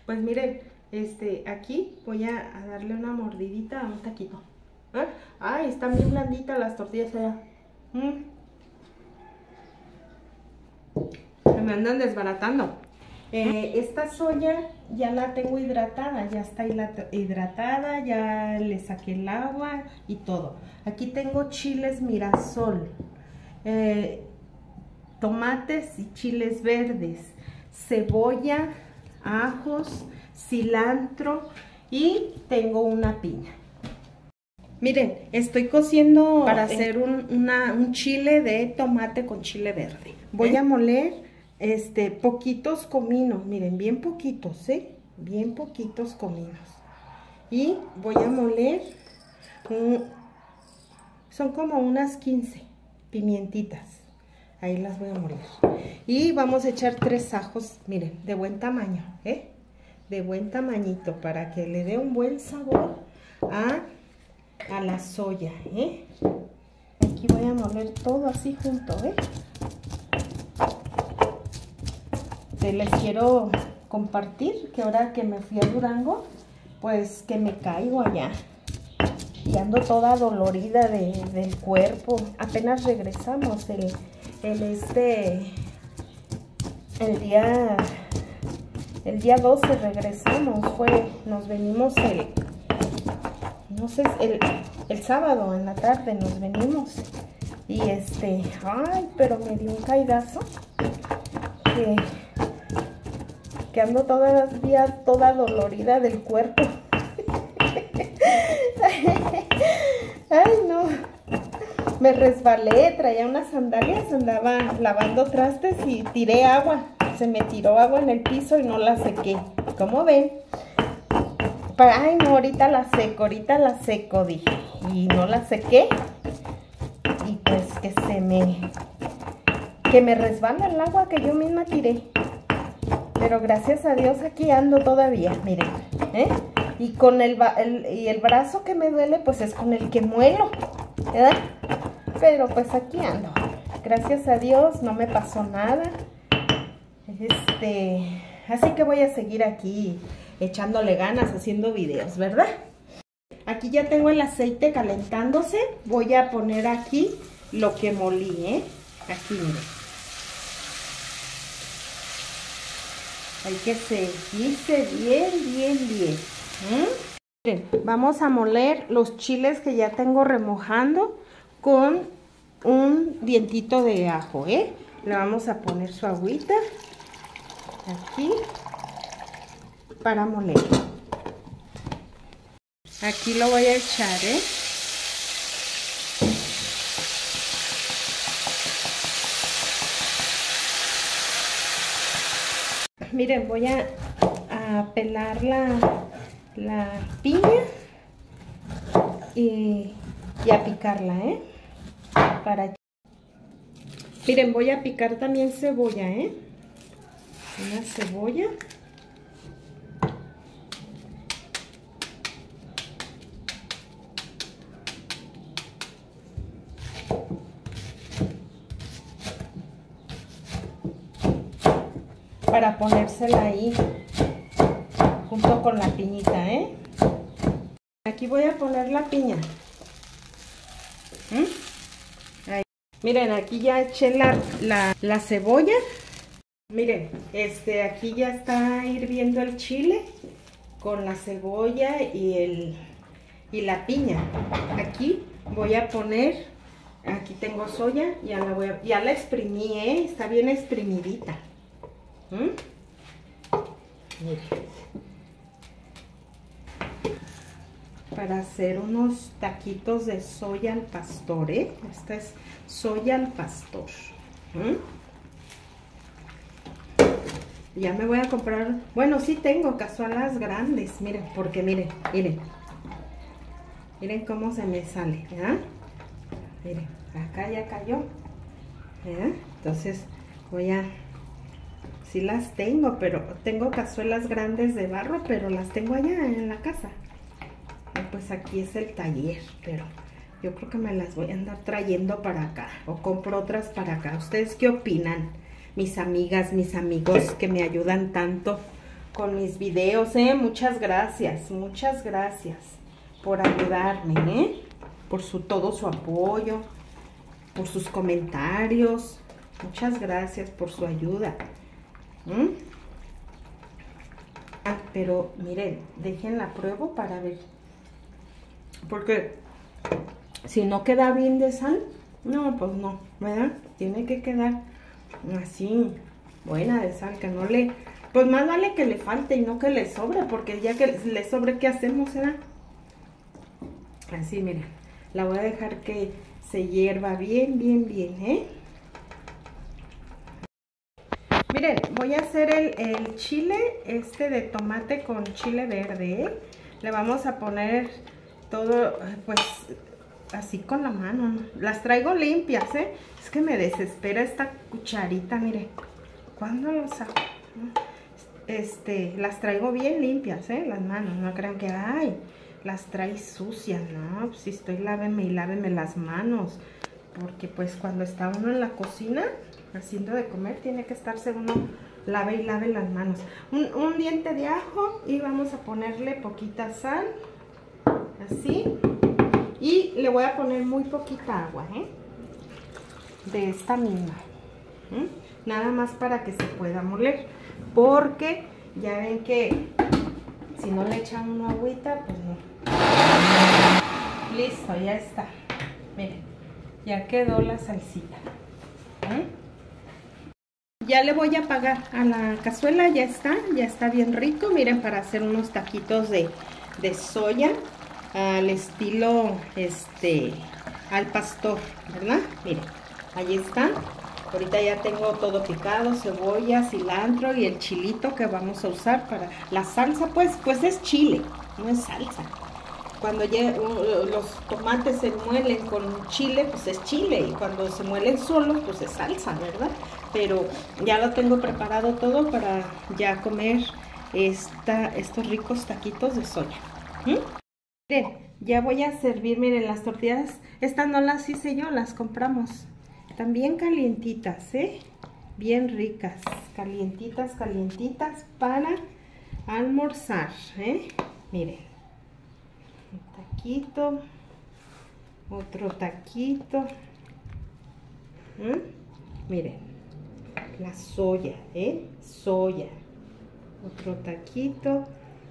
Pues miren, aquí voy a darle una mordidita a un taquito. ¿Eh? Ay, están bien blanditas las tortillas allá. Se me andan desbaratando. Esta soya ya la tengo hidratada, ya está hidratada, ya le saqué el agua y todo. Aquí tengo chiles Mirasol, tomates y chiles verdes, cebolla, ajos, cilantro y tengo una piña. Miren, estoy cociendo para hacer un chile de tomate con chile verde. Voy a moler poquitos cominos, miren, bien poquitos, bien poquitos cominos. Y voy a moler, son como unas 15 pimientitas. Ahí las voy a moler. Y vamos a echar 3 ajos, miren, de buen tamaño, de buen tamañito, para que le dé un buen sabor a la soya, Aquí voy a moler todo así junto, Les quiero compartir que ahora que me fui a Durango, pues que me caigo allá y ando toda dolorida del cuerpo. Apenas regresamos el día 12 regresamos, nos venimos el sábado en la tarde nos venimos y ay, pero me dio un caidazo que ando todavía toda dolorida del cuerpo. Ay, no, me resbalé, traía unas sandalias, andaba lavando trastes y tiré agua, se me tiró agua en el piso y no la sequé, ¿cómo ven? Ay, no, ahorita la seco, dije, y no la sequé, y pues que me resbala el agua que yo misma tiré, pero gracias a Dios aquí ando todavía, miren, y con el brazo que me duele, pues es con el que muelo, ¿verdad? Pero pues aquí ando, gracias a Dios no me pasó nada, así que voy a seguir aquí echándole ganas, haciendo videos, ¿verdad? Aquí ya tengo el aceite calentándose. Voy a poner aquí lo que molí, Aquí, miren. Hay que seguirse bien. Miren, vamos a moler los chiles que ya tengo remojando con un dientito de ajo, Le vamos a poner su agüita aquí para moler. Aquí lo voy a echar, Miren, voy a pelar la piña y a picarla, Miren, voy a picar también cebolla, Una cebolla. Para ponérsela ahí junto con la piñita, Aquí voy a poner la piña. Ahí. Miren, aquí ya eché la cebolla. Miren, aquí ya está hirviendo el chile con la cebolla y la piña. Aquí voy a poner, aquí tengo soya, ya la exprimí, está bien exprimidita. Miren, para hacer unos taquitos de soya al pastor, Esta es soya al pastor. Ya me voy a comprar, bueno, sí tengo cazuelas grandes, miren, porque miren cómo se me sale, Miren, acá ya cayó, Entonces sí las tengo, pero tengo cazuelas grandes de barro, pero las tengo allá en la casa. Pues aquí es el taller, pero yo creo que me las voy a andar trayendo para acá, o compro otras para acá. ¿Ustedes qué opinan? Mis amigas, mis amigos que me ayudan tanto con mis videos, muchas gracias por ayudarme, por todo su apoyo, por sus comentarios. Muchas gracias por su ayuda. Ah, pero miren, déjenla pruebo para ver. Porque si no queda bien de sal, no, pues no, ¿verdad? Tiene que quedar así, buena de sal, que no le... Pues más vale que le falte y no que le sobre, porque ya que le sobre, ¿qué hacemos, verdad? Así, miren, la voy a dejar que se hierva bien, Miren, voy a hacer el chile de tomate con chile verde, Le vamos a poner todo, pues, así con la mano, ¿no? Las traigo limpias, Es que me desespera esta cucharita, miren. ¿Cuándo lo saco? Las traigo bien limpias, las manos. No crean que, ay, las trae sucias, ¿no? Pues si estoy, láveme y láveme las manos. Porque, pues, cuando está uno en la cocina haciendo de comer, tiene que estarse uno lave y lave las manos. Un diente de ajo y vamos a ponerle poquita sal, así. Y le voy a poner muy poquita agua, de esta misma. Nada más para que se pueda moler. Porque ya ven que si no le echan una agüita, pues no. Listo, ya está. Miren, ya quedó la salsita. Ya le voy a apagar a la cazuela, ya está bien rico. Miren, para hacer unos taquitos de soya al estilo al pastor, ¿verdad? Miren, ahí está. Ahorita ya tengo todo picado, cebolla, cilantro y el chilito que vamos a usar para la salsa, pues es chile, no es salsa. Cuando ya los tomates se muelen con chile, pues es chile, y cuando se muelen solos, pues es salsa, ¿verdad? Pero ya lo tengo preparado todo para ya comer estos ricos taquitos de soya. Miren, ya voy a servir, miren, las tortillas, estas no las hice yo, las compramos. Están bien calientitas, bien ricas, calientitas para almorzar, miren, un taquito, otro taquito, miren, la soya, soya, otro taquito,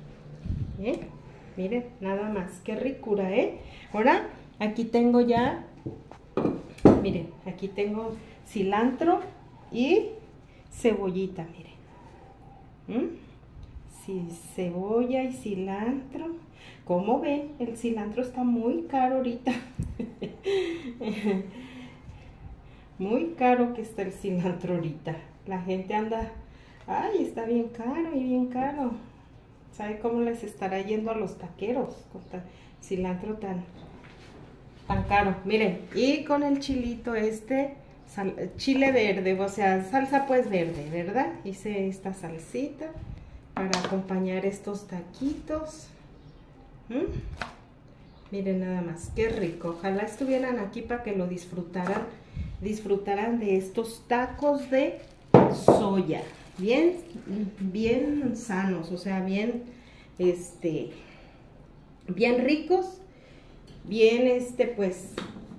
miren, nada más, qué ricura, Ahora, aquí tengo ya, miren, aquí tengo cilantro y cebollita, miren. Sí, cebolla y cilantro. ¿Cómo ven? El cilantro está muy caro ahorita. Muy caro que está el cilantro ahorita. La gente anda, ay, está bien caro y bien caro. ¿Sabe cómo les estará yendo a los taqueros con cilantro tan caro? Miren, y con el chilito chile verde, o sea, salsa pues verde, ¿verdad? Hice esta salsita para acompañar estos taquitos. Miren nada más, qué rico. Ojalá estuvieran aquí para que lo disfrutaran de estos tacos de soya. Bien sanos, o sea, bien ricos. Bien, pues,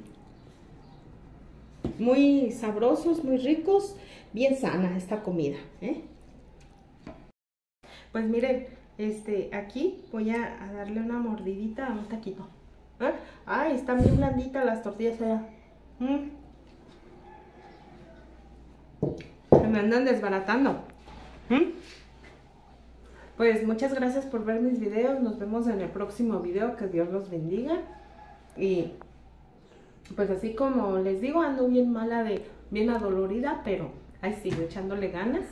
muy sabrosos, muy ricos, bien sana esta comida, Pues miren, aquí voy a darle una mordidita a un taquito. Ay, están bien blanditas las tortillas allá. Se me andan desbaratando. Pues muchas gracias por ver mis videos. Nos vemos en el próximo video. Que Dios los bendiga. Y pues así como les digo, ando bien mala, bien adolorida, pero ahí sigo echándole ganas.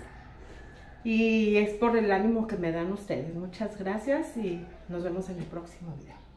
Y es por el ánimo que me dan ustedes. Muchas gracias y nos vemos en el próximo video.